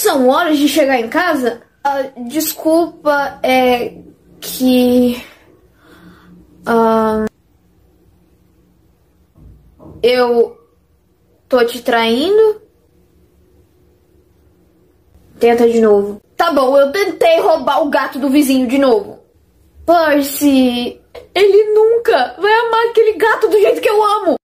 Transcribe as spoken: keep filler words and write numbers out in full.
são horas de chegar em casa? Uh, desculpa, é que... Uh, eu tô te traindo? Tenta de novo. Tá bom, eu tentei roubar o gato do vizinho de novo. Percy, ele nunca vai amar aquele gato do jeito que eu amo.